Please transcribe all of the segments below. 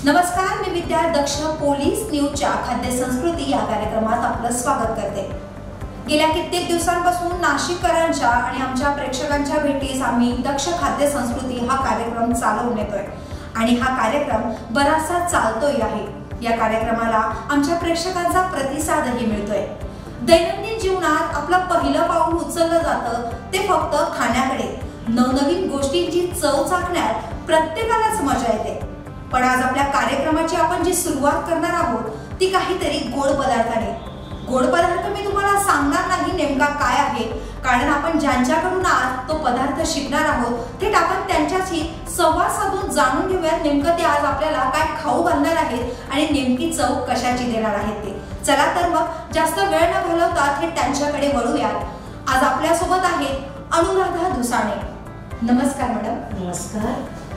नमस्कार, मी विद्या दक्ष पोलीस न्यूजच्या खाद्य संस्कृती या कार्यक्रमात आपलं स्वागत करते। गेल्या कित्येक दिवसांपासून नाशिककरांच्या आणि आमच्या प्रेक्षकांच्या भेटीस आम्ही दक्ष खाद्य संस्कृती हा कार्यक्रम चालवून नेतोय आणि हा कार्यक्रम बराचसा चालतोय आहे। या कार्यक्रमाला आमच्या प्रेक्षकांचा प्रतिसादही मिळतोय। दैनंदिन जीवनात आपलं पहिलं पाऊल उचललं जातं ते फक्त खाण्याकडे। नवनवीन गोष्टींची चव चाखण्यात प्रत्येकालाच मजा येते, पण आज आपल्या कार्यक्रमाची आपण जी सुरुवात करणार आहोत ती काहीतरी गोड पदार्थाने। गोड पदार्थ मी तुम्हाला सांगणार नाही नेमका काय आहे, कारण आपण ज्यांच्याकडून आज तो पदार्थ शिकणार आहोत थेट आपण त्यांच्याशी संवाद साधून जाणून घेऊयात नेमकं ते आज आपल्याला काय खाऊ घालणार आहेत आणि नेमकी चव कशाची देणार आहेत ते। चला तर मग जास्त वेळ न घालवता थेट त्यांच्याकडे वळूयात। आज आपल्या सोबत आहेत अनुराधा दुसाणे। नमस्कार मॅडम। नमस्कार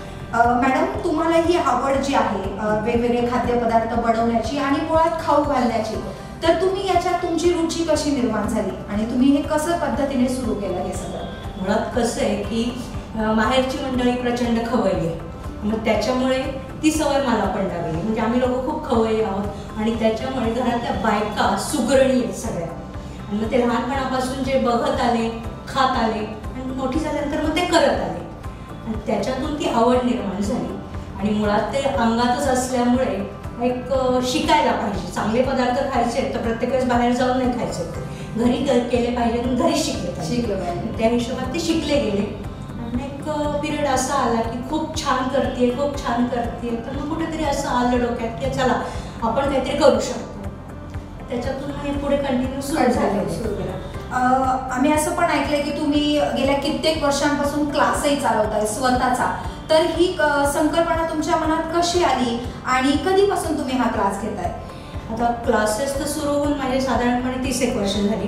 मॅडम, तुम्हाला ही आवड जी आहे वेगवेगळे खाद्यपदार्थ बनवण्याची आणि मुळात खाऊ घालण्याची, तर तुम्ही याच्यात तुमची रुची कशी निर्माण झाली आणि तुम्ही हे कसं पद्धतीने सुरू केलं हे सगळं? मुळात कसं आहे की माहेरची मंडळी प्रचंड खवय्ये आहे, मग त्याच्यामुळे ती सवय मला पण लागली। म्हणजे आम्ही लोक खूप खवय्ये आहोत आणि त्याच्यामुळे घरातल्या बायका सुगरणी आहेत सगळ्या, आणि मग ते लहानपणापासून जे बघत आले, खात आले आणि मोठी झाल्यानंतर मग ते करत आले आणि त्याच्यातून ती आवड निर्माण झाली। आणि मुळात ते अंगातच असल्यामुळे एक शिकायला पाहिजे। चांगले पदार्थ खायचे तर प्रत्येक वेळेस बाहेर जाऊन नाही खायचे, घरी केले पाहिजे आणि घरी शिकले पाहिजे। त्या हिशोबात ते शिकले गेले आणि एक पिरियड असा आला की खूप छान करते, खूप छान करते, तर मग कुठेतरी असं आलं डोक्यात की चला आपण काहीतरी करू शकतो। त्याच्यातून हे पुढे कंटिन्यू सुरू झाले। आम्ही असं पण ऐकलंय की तुम्ही गेल्या कित्येक वर्षांपासून क्लासही चालवताय स्वतःचा, तर ही संकल्पना तुमच्या मनात कशी आली आणि कधीपासून तुम्ही हा क्लास घेताय? आता क्लासेस तर सुरू होऊन माझे साधारणपणे 30 वर्ष झाली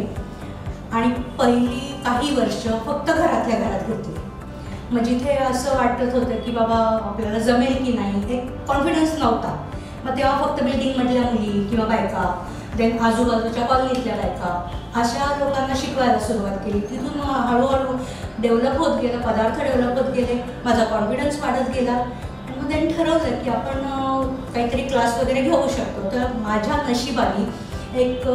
आणि पहिली काही वर्ष फक्त घरातल्या घरात घेतली। मग जिथे असं वाटत होतं की बाबा आपल्याला जमेल की नाही, एक कॉन्फिडन्स नव्हता, मग तेव्हा फक्त बिल्डिंगमधल्या मुली किंवा बायका, देन आजूबाजूच्या कॉलनीतल्या बायका, अशा लोकांना शिकवायला सुरुवात केली। तिथून हळूहळू डेव्हलप होत गेलं, पदार्थ डेव्हलप होत गेले, माझा कॉन्फिडन्स वाढत गेला आणि मग त्यांनी ठरवलं की आपण काहीतरी क्लास वगैरे घेऊ शकतो। तर माझ्या नशिबाने एक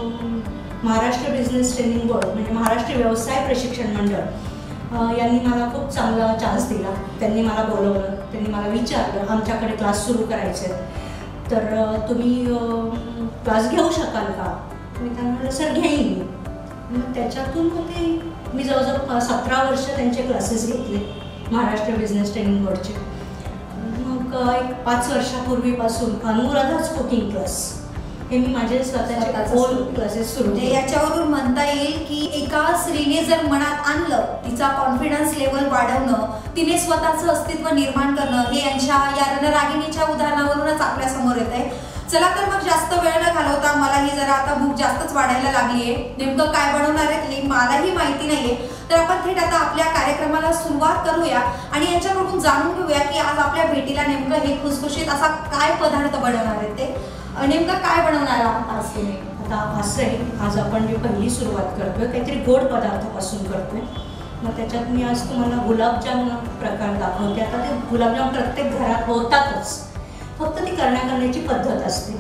महाराष्ट्र बिझनेस ट्रेनिंग बोर्ड म्हणजे महाराष्ट्र व्यवसाय प्रशिक्षण मंडळ यांनी मला खूप चांगला चान्स दिला। त्यांनी मला बोलवलं, त्यांनी मला विचारलं आमच्याकडे क्लास सुरू करायचे तर तुम्ही क्लास घेऊ शकाल का? मी त्यांना म्हटलं सर घेईन मी। मग त्याच्यातून मग ते मी जवळजवळ 17 वर्ष त्यांचे क्लासेस घेतले महाराष्ट्र बिझनेस ट्रेनिंग बोर्डचे। मग एक 5 वर्षापूर्वीपासून अनुराधाच कुकिंग क्लास हे मी माझे स्वतःचे ओन क्लासेस सुरू केले। याच्यावरून म्हणता येईल की एका स्त्रीने जर मनात आणलं, तिचा कॉन्फिडन्स लेवल वाढवणं, तिने स्वतःचं अस्तित्व निर्माण करणं, हे यांच्या या रणरागिणीच्या उदाहरणावरूनच आपल्या समोर येत आहे। चला तर मग जास्त वेळ न घालवता, मलाही जरा आता भूक जास्तच वाढायला लागली आहे, नेमकं काय बनवणार आहेत हे मलाही माहिती नाहीये, तर आपण थेट आता आपल्या कार्यक्रमाला सुरुवात करूया आणि याच्याकडून जाणून घेऊया की आज आपल्या भेटीला नेमकं हे खुसखुशीत असा काय पदार्थ बनवणार आहेत, ते नेमकं काय बनवणार आहात आज तुम्ही? आता असं आहे, आज आपण जी पहिली सुरुवात करतोय काहीतरी गोड पदार्थापासून करतोय। मग त्याच्यात मी आज तुम्हाला गुलाबजामुन प्रकार दाखवते। आता ते गुलाबजामुन प्रत्येक घरात होतातच, फक्त ती करण्याची पद्धत असते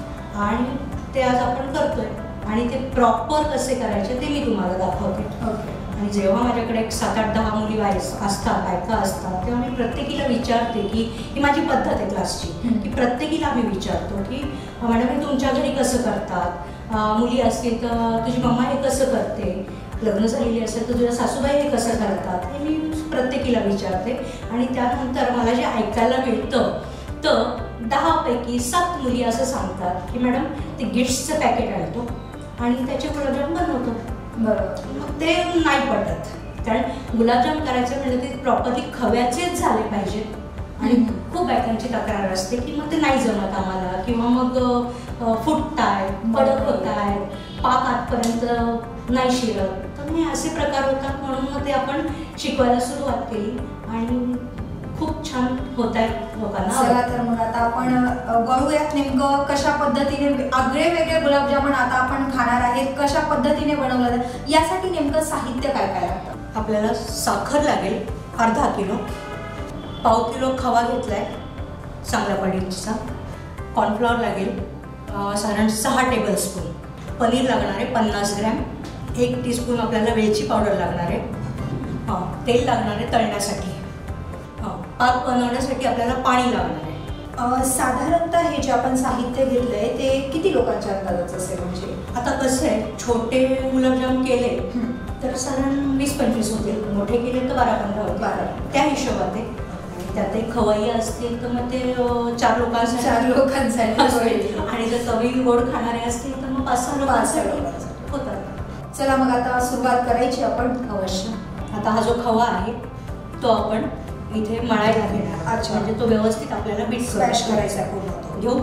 आणि ते आज आपण करतोय आणि ते प्रॉपर कसे करायचे ते मी तुम्हाला दाखवते। आणि जेव्हा माझ्याकडे 7-8-10 मुली असतात, बायका असतात, तेव्हा मी प्रत्येकीला विचारते की ही माझी पद्धत आहे क्लासची, की प्रत्येकीला मी विचारतो की मॅडम हे तुमच्या घरी कसं करतात, मुली असतील तर तुझी मम्मा हे कसं करते, लग्न झालेली असेल तर तुझ्या सासूबाई हे कसं करतात, हे मी प्रत्येकीला विचारते। आणि त्यानंतर मला जे ऐकायला मिळतं तर 10 पैकी 7 मुली असं सांगतात की मॅडम ते गिफ्ट्सचं पॅकेट आणतो आणि त्याचे गुलाबजाम बनवतो। बरोबर, मग ते नाही पटत, कारण गुलाबजाम करायचं म्हणजे ते प्रॉपरली खव्याचेच झाले पाहिजेत आणि खूप बायकांची तक्रार असते की मग ते नाही जमत आम्हाला, किंवा मग फुटताय, कडक होत आहेत, पाक आतपर्यंत नाही शिरत, तर हे असे प्रकार होतात। म्हणून मग ते आपण शिकवायला सुरुवात केली आणि खूप छान होत आहे लोकांना। चला तर मग आता आपण वळूयात नेमकं कशा पद्धतीने आगळे वेगळे गुलाबजामुन आता आपण खाणार आहेत, कशा पद्धतीने बनवलं जातं, यासाठी नेमकं साहित्य काय काय लागतं? आपल्याला साखर लागेल अर्धा किलो, पाव किलो खवा घेतलाय, चांगल्या क्वालिटीचा. कॉर्नफ्लॉवर लागेल साधारण 6 टेबलस्पून. पनीर लागणार आहे 50 ग्रॅम. 1 टीस्पून आपल्याला वेलची पावडर लागणार आहे. तेल लागणार आहे तळण्यासाठी. पाक बनवण्यासाठी आपल्याला पाणी लागणार आहे. साधारणतः हे जे आपण साहित्य घेतलंय ते किती लोकांच्या अंदाजाचं असेल? म्हणजे आता कसं आहे, छोटे गुलाबजाम केले तर साधारण 20-25 होतील, मोठे केले तर 12-15 होतील. 12 त्या हिशोबात आहे. आणि त्यात एक खवय्ये असतील तर मग ते 4 लोकांसाठी होईल. आणि जर कमी गोड खाणारे असतील तर मग 5-6 लोकांसाठी होतात. चला मग आता सुरुवात करायची आपण. अवश्य. आता हा जो खवा आहे तो आपण इथे मळायला घेणार. अच्छा. म्हणजे तो व्यवस्थित आपल्याला स्मॅश करायचा पूर्ण घेऊ.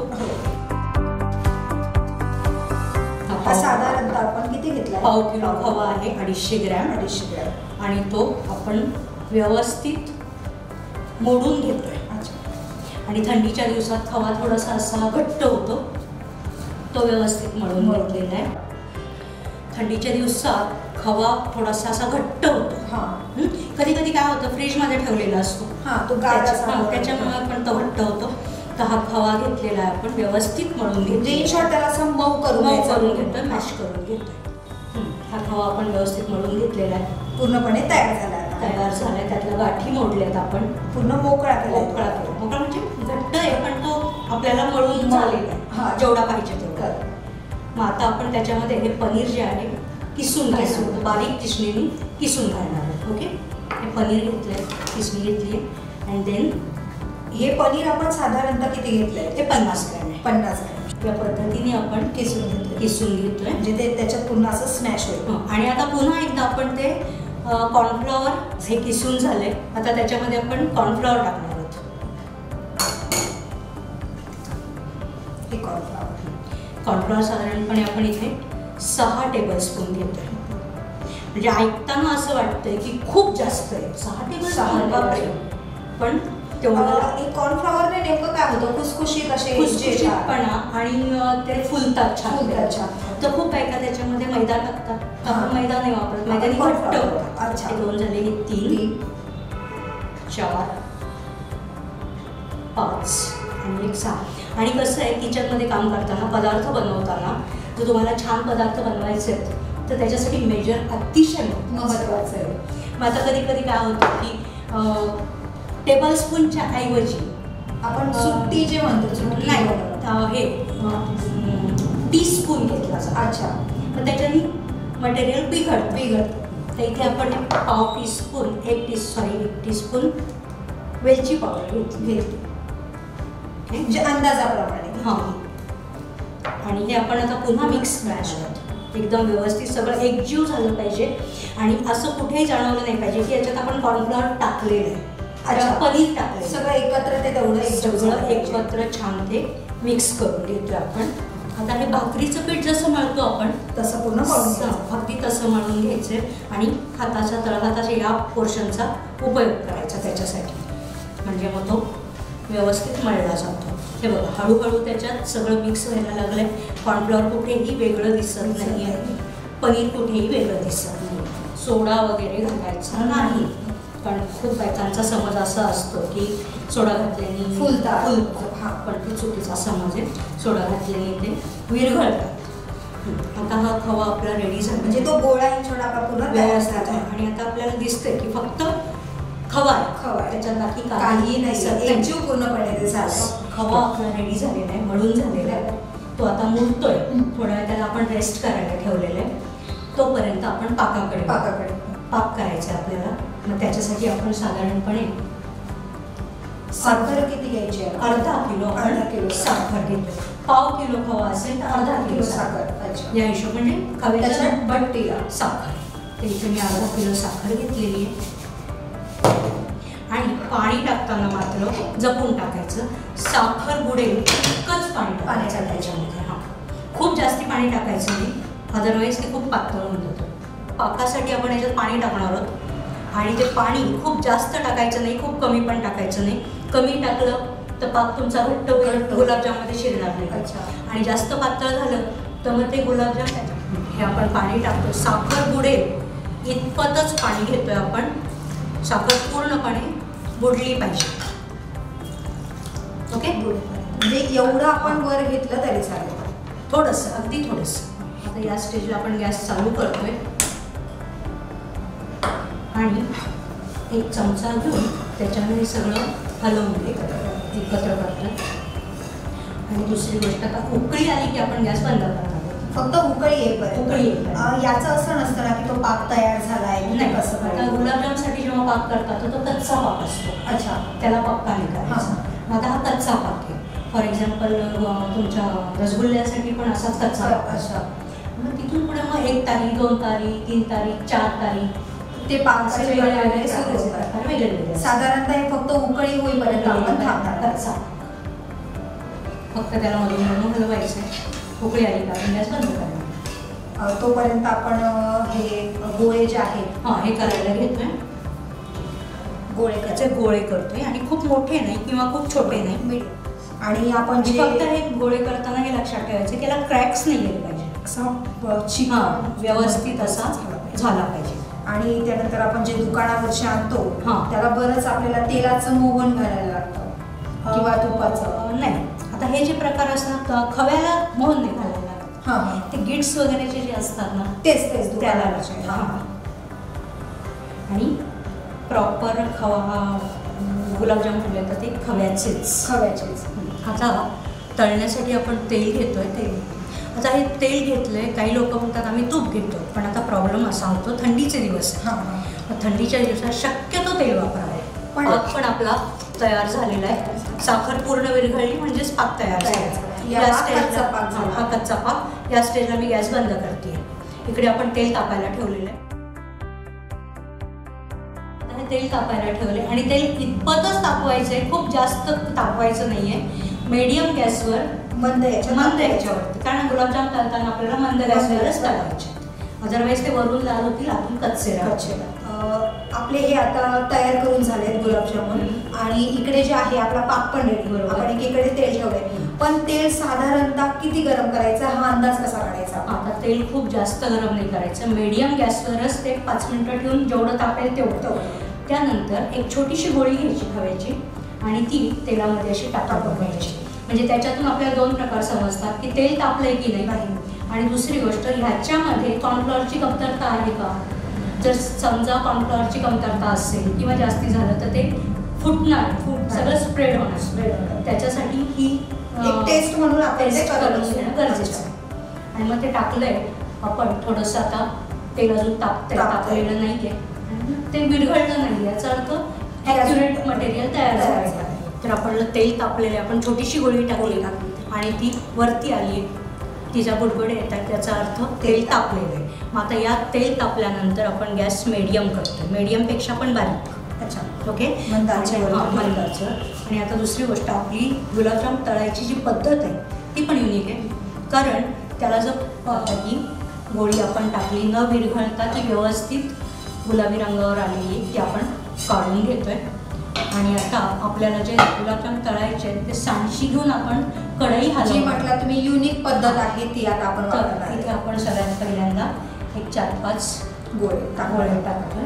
हा साधारणतः आपण किती घेतला? पाव किलो खवा आहे, 250 ग्रॅम. 250 ग्रॅम. आणि तो आपण व्यवस्थित मोडून घेतोय. अच्छा. आणि थंडीच्या दिवसात खवा थोडासा असा घट्ट होतो, तो व्यवस्थित मळून घेतलेला आहे. थंडीच्या दिवसात खवा थोडासा असा घट्ट होतो. कधी कधी काय होतं, फ्रीजमध्ये ठेवलेला असतो त्याच्यामुळे पण तो घट्ट होतो. तर हा खवा घेतलेला आहे आपण व्यवस्थित मळून घेतो. त्याला असं मऊ करून घेतोय, मॅश करून घेतोय. हा खवा आपण व्यवस्थित मळून घेतलेला आहे. पूर्णपणे तयार झालाय. त्यातल्या गाठी मोडल्यात आपण. पूर्ण मोकळा मोकळा म्हणजे घट्ट आहे पण तो आपल्याला मळून झालेला आहे जेवढा पाहिजे तेवढा. मग आता आपण त्याच्यामध्ये हे पनीर जे आहे किसून घ्यायचं, बारीक किसणीने किसून घालणार आहे. ओके. हे पनीर घेतलंय, किसणी घेतली आहे. अँड देन हे पनीर आपण साधारणतः किती घेतलंय? ते 50 ग्रॅम आहे. 50 ग्रॅम. या पद्धतीने आपण किसून घेतोय. म्हणजे ते त्याच्यात पूर्ण असं स्मॅश होईल. आणि आता पुन्हा एकदा आपण ते कॉर्नफ्लॉवर हे किसून झाले. आता त्याच्यामध्ये आपण कॉर्नफ्लॉवर टाकणार आहोत. हे कॉर्नफ्लॉवर साधारणपणे आपण इथे 6 टेबलस्पून घेतोय. म्हणजे ऐकताना असं वाटतंय की खूप जास्त आहे. 6 टेबलस्पून. पण तेवढं कॉर्नफ्लॉवरने नेमकं काय होतं? खुसखुशीत असे खुसखुशीतपणा आणि ते फुलतात छान. तर खूप बायका त्याच्यामध्ये मैदा टाकतात. आपण मैदा नाही वापरत, मैद्याने घट्ट होतं. अच्छा. 2 झाले, 3 4 5 आणि 1 6. आणि कसं आहे, किचनमध्ये काम करताना, पदार्थ बनवताना जर तुम्हाला छान पदार्थ बनवायचे आहेत तर त्याच्यासाठी मेजर अतिशय महत्त्वाचं आहे. मग आता कधी कधी काय होतं की टेबलस्पूनच्या ऐवजी आपण सुट्टी जे म्हणतो नाही, हे टीस्पून घेतला. अच्छा. तर त्याच्याने मटेरियल बिघडतं. तर इथे आपण पाव टीस्पून 1 टीस्पून वेलची पावडर घेतली. म्हणजे अंदाजाप्रमाणे. आणि हे आपण आता पुन्हा मिक्स करायचं. एकदम व्यवस्थित सगळं एकजीव झालं पाहिजे. आणि असं कुठेही जाणवलं नाही पाहिजे की याच्यात आपण कॉर्नफ्लॉवर टाकलेलं आहे. अच्छा. पनीर टाकलं. सगळं एकत्र ते तेवढं एकत्र छान ते मिक्स करून घेतोय आपण. आता हे भाकरीचं पीठ जसं मळतो आपण तसं पूर्ण अगदी तसं मळून घ्यायचं. आणि हाताच्या तळहाताच्या या पोर्शनचा उपयोग करायचा त्याच्यासाठी. म्हणजे मग तो व्यवस्थित मळला जातो. हे बघा, हळूहळू त्याच्यात सगळं मिक्स व्हायला लागलंय. कॉर्नफ्लॉवर कुठेही वेगळं दिसत नाही आहे, पनीर कुठेही वेगळं दिसत नाही. सोडा वगैरे घालायचा नाही. पण खूप बायकांचा समज असा असतो की सोडा घातल्याने फुलतात. पण तो चुकीचा समज आहे. सोडा घातल्याने ते विरघळतात. आता हा खवा आपला रेडी झाला. म्हणजे तो गोळा छोटा पूर्ण व्यवस्थित. आणि आता आपल्याला दिसतंय की फक्त खवा आहे, त्याच्यात बाकी काही नाही. एकजीव पूर्णपणे खवा आपला रेडी झालेला आहे, मळून झालेला आहे. तो आता मुरतोय. थोड्या वेळ त्याला आपण रेस्ट करायला ठेवलेलं आहे. तोपर्यंत आपण पाकाकडे पाक करायचं आपल्याला. मग त्याच्यासाठी आपण साधारणपणे साखर किती घ्यायची? अर्धा किलो साखर घेतो. पाव किलो खवा असेल तर अर्धा किलो साखर. या हिशोब म्हणजे खव्याच्या बट्टीला साखर. तर इथे मी अर्धा किलो साखर घेतलेली आहे. आणि पाणी टाकताना मात्र जपून टाकायचं. साखर बुडेल इतकंच पाणी टाकायचं त्याच्यामध्ये. खूप जास्ती पाणी टाकायचं नाही, अदरवाईज ते खूप पातळ होऊन जातं. पाकासाठी आपण याच्यात पाणी टाकणार आहोत. आणि ते पाणी खूप जास्त टाकायचं नाही, खूप कमी पण टाकायचं नाही. कमी टाकलं तर पाक तुमचा घट्ट गुलाबजाममध्ये शिरणार नाही. आणि जास्त पातळ झालं तर मग ते गुलाबजाम हे आपण पाणी टाकतो. साखर बुडेल इतपतच पाणी घेतोय आपण. साखर पूर्णपणे बुडली पाहिजे. ओके, म्हणजे एवढं आपण वर घेतलं तरी चालेल, थोडंसं, अगदी थोडंसं. आता या स्टेजला आपण गॅस चालू करतोय आणि एक चमचा घेऊन त्याच्यामध्ये सगळं हलवून एकत्र करतोय. आणि दुसरी गोष्ट, आता उकळी आली की आपण गॅस बंद करणार. फक्त उकळी येईपर्यंत. याचं असं नसतं ना की तो पाक तयार झालाय नाही. कसं आता गुलाबजामसाठी जेव्हा पाक करतात तो कच्चा पाक असतो. अच्छा, त्याला पक्का नाही करायचा. आता हा कच्चा पाक आहे. फॉर एक्झाम्पल तुमच्या रसगुल्ल्यासाठी पण असाच कच्चा पाक असतो. मग तिथून पुढे मग 1 तारीख, 2 तारीख, 3 तारीख, 4 तारीख ते पाक वेगळे सुरू होतात, वेगळे. साधारणतः हे फक्त उकळी होईपर्यंत आपण थांबणार. कच्चा फक्त त्याला मधून मधून हलवायचं. उकळी आली का गॅस बंद करायला. तोपर्यंत आपण हे गोळे जे आहेत हे करायला घेतोय. गोळे करतोय आणि खूप मोठे नाही किंवा खूप छोटे नाही. आणि आपण फक्त हे गोळे करताना हे लक्षात ठेवायचं की याला क्रॅक्स नाही गेले पाहिजे, व्यवस्थित असा झाला पाहिजे. आणि त्यानंतर आपण जे दुकानावरचे आणतो त्याला बरंच आपल्याला तेलाचं मोहन घालायला लागतं किंवा तुपाचं. नाही, आता हे जे प्रकार असतात खव्याला मोहन नाही घालायला लागतं. ते गिट्स वगैरेचे जे असतात ना तेच त्याला. आणि प्रॉपर खवा गुलाबजाम म्हटले तर ते खव्याचेच. आता तळण्यासाठी आपण तेल घेतोय. आता हे तेल घेतलंय. काही लोक म्हणतात आम्ही तूप घेतो, पण आता प्रॉब्लेम असा होतो थंडीचे दिवस. थंडीच्या दिवसात शक्यतो तेल वापरावे. पाक पण आपला तयार झालेला आहे. साखर पूर्ण विरघळली म्हणजेच पाक तयार झाला. या स्टेजला हा कच्चा पाक. या स्टेजला मी गॅस बंद करते. इकडे आपण तेल तापायला ठेवलेलं आहे. तेल तापायला ठेवले आणि तेल इतपतच तापवायचंय, खूप जास्त तापवायचं नाहीये. मीडियम गॅसवर, मंद याच्यावरती, कारण गुलाबजाम तळताना आपल्याला मंद गॅसवरच तळायचे. अदरवाईज ते वरून लाल होतील, आतून कच्चे. आपले हे आता तयार करून झालेत गुलाबजामुन. आणि इकडे जे आहे आपला पाक पण रेडी. आपण एकीकडे तेल ठेवलंय. पण तेल साधारणतः किती गरम करायचं हा अंदाज कसा काढायचा? आता तेल खूप जास्त गरम नाही करायचं. मीडियम गॅसवरच ते 5 मिनिटं ठेवून जेवढं तापेल तेवढं. त्यानंतर एक छोटीशी गोळी घ्यायची खव्याची आणि ती तेलामध्ये अशी टाकून घ्यायची. म्हणजे त्याच्यातून आपल्याला 2 प्रकार समजतात की तेल तापलंय की नाही. आणि दुसरी गोष्ट, ह्याच्यामध्ये कॉर्नफ्लॉवरची कमतरता आहे का. जर समजा कॉर्नफ्लॉवरची कमतरता असेल किंवा जास्ती झालं तर ते फुटणार, सगळं स्प्रेड होणार. त्याच्यासाठी ही एक टेस्ट म्हणून आपण करून घेणं गरजेचं आहे. आणि मग ते टाकलंय आपण थोडंसं. आता तेल अजून तापलेलं नाहीये, ते विरघळलं नाही, याचा अर्थ ॲक्युरेट मटेरियल तयार झालं. तर आपण तेल तापलेले, आपण छोटीशी गोळी टाकली आणि ती वरती आली, तिचा बुडबुडे येतात, त्याचा अर्थ तेल तापलेलं आहे. मग आता या तेल तापल्यानंतर आपण गॅस मीडियम करतो. मीडियमपेक्षा पण बारीक. अच्छा, ओके, मंदाचेवर. आणि आता दुसरी गोष्ट, आपली गुलाबजाम तळायची जी पद्धत आहे ती पण युनिक आहे. कारण त्याला जर ही गोळी आपण टाकली न विरघळता ती व्यवस्थित गुलाबी रंगावर आलेली ती आपण काढून घेतोय. आणि आता आपल्याला जे गुलाबजाम तळायचे आहेत ते सांडशी घेऊन आपण कढई हलवू. म्हटलं तुम्ही युनिक पद्धत आहे ती आता आपण वापरणार. इथे आपण सगळ्यात पहिल्यांदा एक 4-5 गोळे टाकतोय.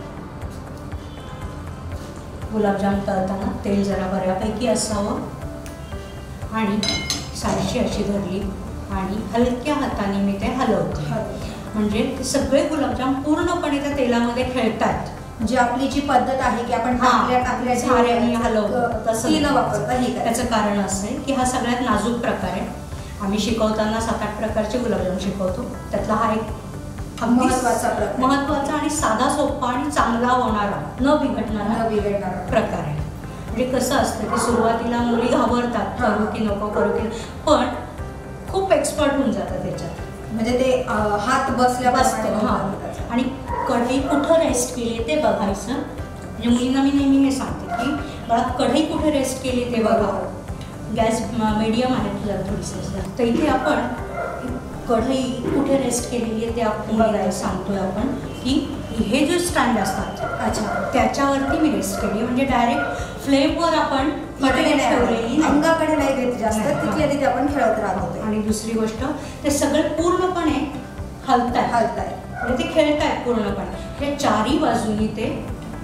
गुलाबजाम तळताना तेल जरा बऱ्यापैकी असावं आणि सांडशी अशी धरली आणि हलक्या हाताने मी ते हलवते. म्हणजे सगळे गुलाबजाम पूर्णपणे त्या तेलामध्ये खेळतात. म्हणजे आपली जी पद्धत आहे की आपण टाकल्या झाऱ्याने हलवतो तसं न वापरता. त्याचं कारण असं आहे की हा सगळ्यात नाजूक प्रकार आहे. आम्ही शिकवताना 7-8 प्रकारचे गुलाबजाम शिकवतो. त्यातला हा एक महत्त्वाचा आणि साधा सोपा आणि चांगला होणारा, न बिघडणारा प्रकार आहे. म्हणजे कसं असतं की सुरुवातीला मुली घाबरतात, करू की नको, पण खूप एक्सपर्ट होऊन जातात त्याच्यात. म्हणजे ते हात बसतो. आणि कढई कुठं रेस्ट केली ते बघायचं. म्हणजे मुलींना मी नेहमी सांगते की बाळा कढई कुठे रेस्ट केली ते बघा. गॅस मीडियम आहे तुला थोडीशी, तर इथे आपण कढई कुठे रेस्ट केलेली आहे ते आपण बघायला सांगतोय आपण की हे जे स्टँड असतात त्याच्यावरती मी रेस्ट केली. म्हणजे डायरेक्ट फ्लेमवर आपण ठेवलेली, अंगाकडे नाही घेत जास्त, तिथल्या तिथे आपण खेळत राहतो. आणि दुसरी गोष्ट, ते सगळे पूर्णपणे हलताय, म्हणजे ते खेळतायत पूर्णपणे. हे चारही बाजूनी ते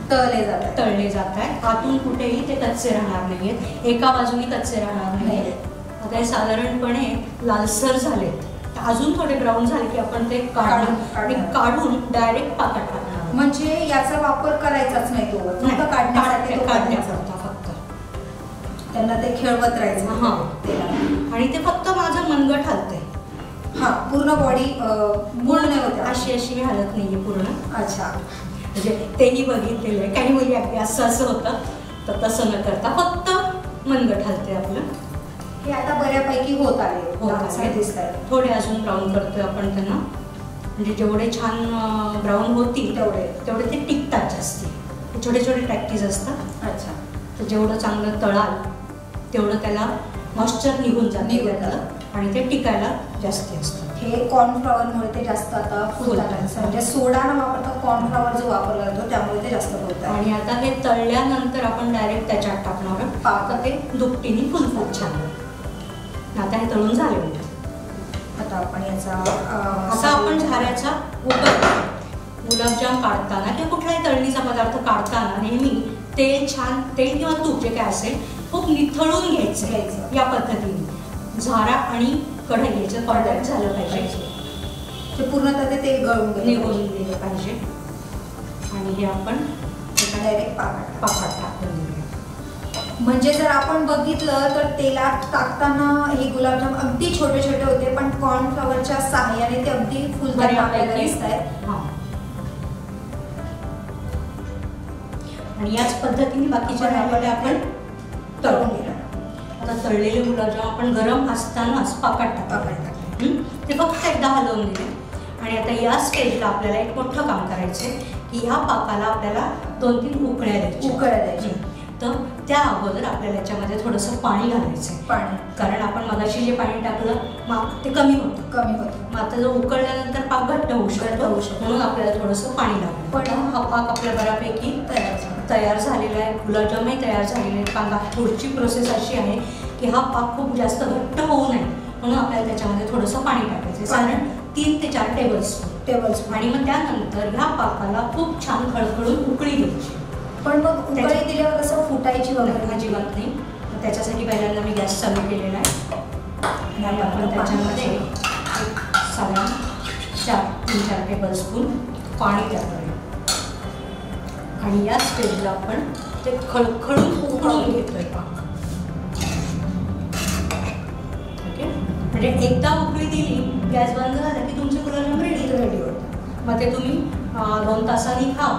तळले जात आहेत. आतून कुठेही ते कच्चे राहणार नाहीयेत, एका बाजूने कच्चे राहणार नाहीयेत. आता हे साधारणपणे लालसर झालेत, अजून थोडे ब्राऊन झाले की आपण ते काढून डायरेक्ट पाकात टाकणार. म्हणजे याचा वापर करायचाच नाही, तो फक्त काढण्याचा फक्त त्यांना ते खेळवत राहायचं. आणि ते फक्त माझं मनगट हलतंय. पूर्ण बॉडी पूर्ण नाही होत, अशी मी हलत नाहीये पूर्ण. अच्छा, म्हणजे तेही बघितलेलं आहे. काही मुली अगदी असं होतं, तर तसं न करता फक्त मनगट हलते आपलं. हे आता बऱ्यापैकी होत आले दिसत आहे. थोडे अजून ब्राऊन करतोय आपण त्यांना, म्हणजे जेवढे छान ब्राऊन होतील तेवढे ते टिकतात जास्ती. छोटे छोटे प्रॅक्टिस असतात. अच्छा, तर जेवढं चांगलं तळाल तेवढं त्याला मॉइश्चर निघून जातं आणि ते टिकायला जास्ती असतं. हे कॉर्नफ्लॉवरमुळे ते जास्त आता फुलतात. म्हणजे सोडा न वापरता कॉर्नफ्लॉवर जो वापरला जातो त्यामुळे ते जास्त फुलतात. आणि आता हे तळल्यानंतर आपण डायरेक्ट त्याच्यात टाकणार पाक, ते दुपटीने फुलतात छान. आता हे तळून झाले. आता आपण याचा आपण झाऱ्याचा गुलाबजाम काढताना किंवा कुठलाही तळणीचा पदार्थ काढताना नेहमी तेल किंवा तूप जे काय असेल खूप निथळून घ्यायचं. या पद्धतीने झारा आणि कढई याचं कॉन्टॅक्ट झालं पाहिजे. ते पूर्णतः ते तेल निघून गेलं पाहिजे. आणि हे आपण डायरेक्ट पाकात टाकून देऊया. म्हणजे जर आपण बघितलं तर तेलात टाकताना हे गुलाबजाम अगदी छोटे छोटे होते, पण कॉर्नफ्लॉवरच्या सहाय्याने ते अगदी फुलताना आपल्याला दिसत आहेत. आणि याच पद्धतीने बाकीच्या आपण तळून घेणार. आता तळलेले गुलाबजाम आपण गरम असतानाच पाकात टाकले. ते फक्त एकदा हलवून दिले. आणि आता या स्टेजला आपल्याला एक मोठं काम करायचं आहे की ह्या पाकाला आपल्याला 2-3 उकळ्या द्यायच्या. तर त्या अगोदर आपल्याला याच्यामध्ये थोडंसं पाणी घालायचं. कारण आपण मगाशी जे पाणी टाकलं ते कमी होतं. मग आता जो उकळल्यानंतर पाक घट्ट होऊ शकतो, म्हणून आपल्याला थोडंसं पाणी लागतं. पण हा पाक आपल्या बऱ्यापैकी तयार झालेला आहे. गुलाबजामही तयार झालेले आहेत. पाका पुढची प्रोसेस अशी आहे की हा पाक खूप जास्त घट्ट होऊ नये, म्हणून आपल्याला त्याच्यामध्ये थोडंसं पाणी टाकायचं. साधारण 3 ते 4 टेबलस्पून. आणि मग त्यानंतर ह्या पाकाला खूप छान खळखळून उकळी द्यायची. पण मग उकळी दिल्यावर कसं फुटायची वगैरे अजिबात नाही. त्याच्यासाठी पहिल्यांदा मी गॅस चालू केलेला आहे. आणि आपण त्याच्यामध्ये साधारण 3-4 टेबलस्पून पाणी टाकूया. आणि या स्टेजला आपण ते खळखळून उकळून घेतोय पाक. ओके, म्हणजे एकदा उकळी दिली, गॅस बंद झाला की तुमचे गुलाबजाम रेडी होतं. मग ते तुम्ही 2 तासांनी खा,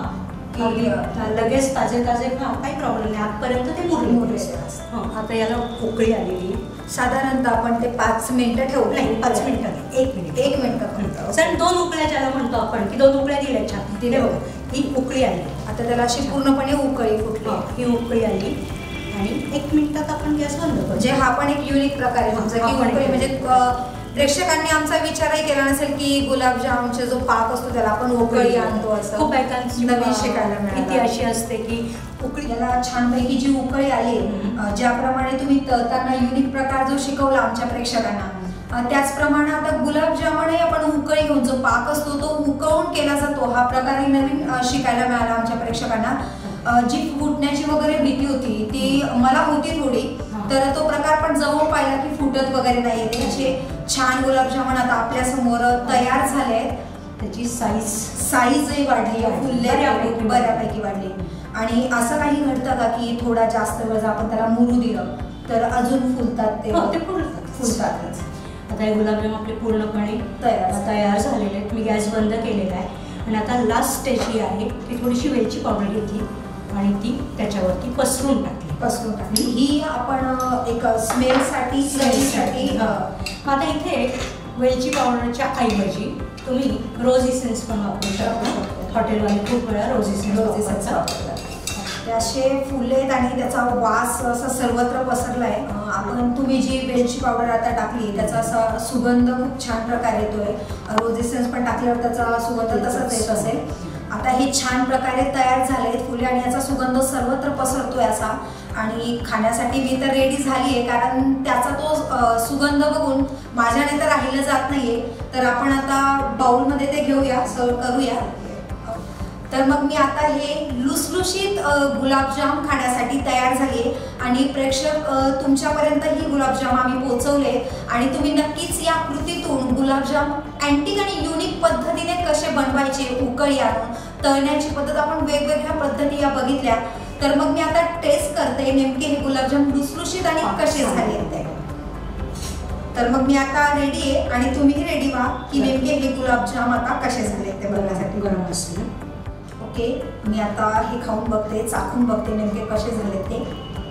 लगेच ताजे खा, काही प्रॉब्लेम नाही. आजपर्यंत ते मुरले. आता याला उकळी आलेली. साधारणतः आपण ते 5 मिनिटं ठेवू. नाही, 5 मिनिटं, 1 मिनिट. सर 2 उकळ्या ज्याला म्हणतो आपण की 2 उकळ्या दिल्या छान दिले बघ, ही उकळी आली. आता त्याला अशी पूर्णपणे उकळी फुटली. ही उकळी आली आणि 1 मिनिटात आपण गॅस बंद करू. म्हणजे हा पण एक युनिक प्रकार आहे तुमचा की उकळी. म्हणजे प्रेक्षकांनी आमचा विचारही केला नसेल की गुलाबजामचा जो पाक असतो त्याला आपण उकळी आणतो. असं खूप बायकांची नवीन शिकायला मिळाली. अशी असते की उकळी याला छानपैकी जी उकळी आली, ज्याप्रमाणे तुम्ही तळताना युनिक प्रकार जो शिकवला आमच्या प्रेक्षकांना, त्याचप्रमाणे आता गुलाबजामही आपण उकळी घेऊन जो पाक असतो तो उकळून केला जातो. हा प्रकारही नवीन शिकायला मिळाला आमच्या प्रेक्षकांना. जी फुटण्याची वगैरे भीती होती ती मला होती थोडी, तर तो प्रकार पण जवळ पाहिला की फुटत वगैरे नाही. असे छान गुलाबजामुन आता आपल्या समोर तयार झाले आहेत. त्याची साईजही वाढली, फुलले बऱ्यापैकी वाढली. आणि असं काही घडतं का की थोडा जास्त वेळ आपण त्याला मुरू दिलं तर अजून फुलतात? ते फुलतातच. आता हे गुलाबजाम आपले पूर्णपणे तयार झालेले आहेत. मी गॅस बंद केलेला आहे. आणि आता लास्ट स्टेज ही आहे की थोडीशी वेलची पावडर घेतली आणि ती त्याच्यावरती पसरून टाकली. ही आपण एक स्मेलसाठी. आता इथे वेलची पावडरच्या ऐवजी तुम्ही रोज इसेन्स पण वापरू शकता. हॉटेलवाले खूप वेळा रोज इसेन्स वापरतात. ते असे फुलेत आणि त्याचा वास असा सर्वत्र पसरलाय. तुम्ही जी वेलची पावडर आता टाकली त्याचा असा सुगंध खूप छान प्रकारे येतोय. रोज इसेन्स पण टाकल्यावर त्याचा सुगंध तसाच येत असेल. आता हे छान प्रकारे तयार झाले फुले आणि याचा सुगंध सर्वत्र पसरतोय असा. आणि खाण्यासाठी मी तर रेडी झाली आहे, कारण त्याचा तो सुगंध बघून माझ्याने तर राहिलं जात नाहीये. तर आपण आता बाउलमध्ये ते घेऊया, सर्व करूया. तर मग मी आता हे लुसलुशीत गुलाबजाम खाण्यासाठी तयार झाली आणि प्रेक्षक तुमच्यापर्यंत ही गुलाबजाम आम्ही पोहोचवले आणि तुम्ही नक्कीच या कृतीतून गुलाबजाम अँटिक आणि युनिक पद्धतीने कसे बनवायचे, उकळी आणून तळण्याची पद्धत आपण वेगवेगळ्या पद्धती या बघितल्या। तर मग मी आता टेस्ट करते नेमके हे गुलाबजाम लुसलुशीत आणि कसे झाले ते। तर मग मी आता रेडी आहे आणि तुम्ही रेडी व्हा की नेमके हे गुलाबजाम आता कसे झाले ते बघण्यासाठी। गरम असते ओके, मी आता हे खाऊन बघते, चाखून बघते नेमके कसे झाले ते।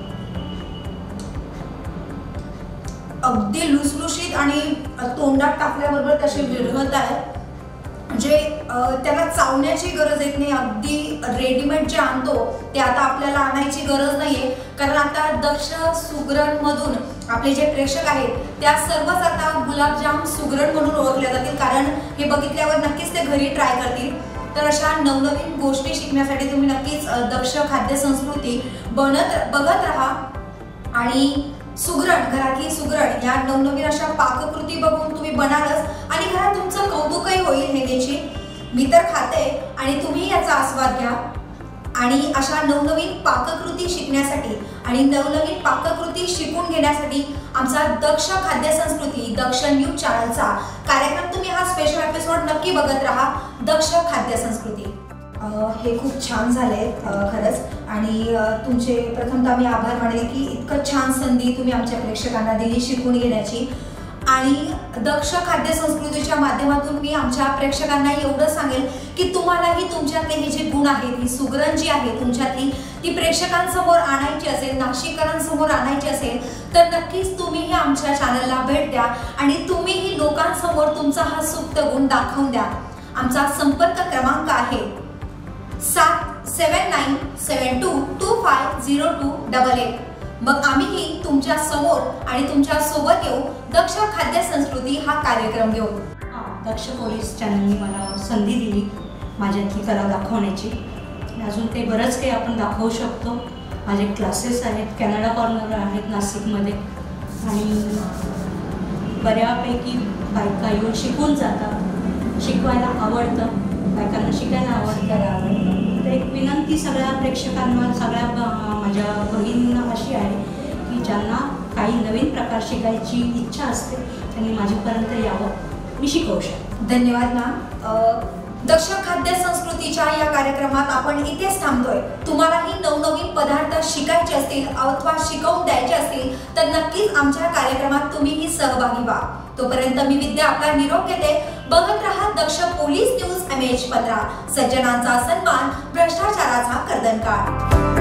अगदी लुसलुशीत आणि तोंडात टाकल्याबरोबर तसे विरघळत आहेत, म्हणजे त्याला चावण्याची गरज येत नाही। अगदी रेडीमेड जे आणतो ते आता आपल्याला आणायची गरज नाहीये, कारण आता दक्ष सुगरण मधून आपले जे प्रेक्षक आहेत त्या सर्वच आता गुलाबजाम सुगरण म्हणून ओळखले जातील, कारण हे बघितल्यावर नक्कीच ते घरी ट्राय करतील। तर अशा नवनवीन गोष्टी शिकण्यासाठी तुम्ही नक्कीच दक्ष खाद्य संस्कृती बघत राहा आणि सुगरण, घरातली सुगरण या नवनवीन अशा पाककृती बघून तुम्ही बनालच आणि घरात तुमचं कौतुकही होईल हे घ्यायची। मी तर खाते आणि तुम्ही याचा आस्वाद घ्या आणि अशा नवनवीन पाककृती शिकण्यासाठी आणि नवनवीन पाककृती शिकून घेण्यासाठी आमचा दक्ष खाद्य संस्कृती दक्ष न्यूज चॅनलचा कार्यक्रम तुम्ही हा स्पेशल एपिसोड नक्की बघत राहा, दक्ष खाद्य संस्कृती। हे खूप छान झाले खरंच आणि तुमचे प्रथमतः मी आभार मानेन की इतकं छान संधी तुम्ही आमच्या प्रेक्षकांना दिली शिकून घेण्याची। आणि दक्ष खाद्य संस्कृतीच्या माध्यमातून मी आमच्या प्रेक्षकांना एवढं सांगेल की तुम्हालाही तुमच्यातले हे जे गुण आहेत, ही सुगरण जी आहे तुमच्यातली ती प्रेक्षकांसमोर आणायची असेल, नाशिककरांसमोर आणायची असेल तर नक्कीच तुम्हीही आमच्या चॅनलला भेट द्या आणि तुम्हीही लोकांसमोर तुमचा हा सुप्त गुण दाखवून द्या। आमचा संपर्क क्रमांक आहे 7972250288। मग आम्हीही तुमच्या समोर आणि तुमच्या सोबत येऊ दक्ष खाद्य संस्कृती हा कार्यक्रम घेऊ। दक्ष पोलीस चॅनलनी मला संधी दिली माझ्यातली कला दाखवण्याची। अजून ते बरंच काही आपण दाखवू शकतो। माझे क्लासेस आहेत, कॅनडा कॉर्नर आहेत नाशिकमध्ये आणि बऱ्यापैकी बायका येऊन शिकून जातात। शिकवायला आवडतं, बायकांना शिकायला आवडतं। तर एक विनंती सगळ्या प्रेक्षकांना, सगळ्या माझ्या भगिनींना अशी आहे की ज्यांना काही नवीन प्रकार शिकायची इच्छा असते त्यांनी माझ्यापर्यंत यावं, मी शिकवू शकते। धन्यवाद मॅम। दक्ष खाद्य संस्कृतीच्या या कार्यक्रमात आपण इथेच थांबतोय। तुम्हालाही नवनवीन पदार्थ शिकायचे असतील अथवा शिकवून द्यायचे असतील तर नक्कीच आमच्या कार्यक्रमात तुम्हीही सहभागी व्हा। तोपर्यंत मी विद्या आपला निरोप घेते। बघत रहा दक्ष पोलीस न्यूज MH15, सज्जनांचा सन्मान, भ्रष्टाचाराचा कर्दनकाळ।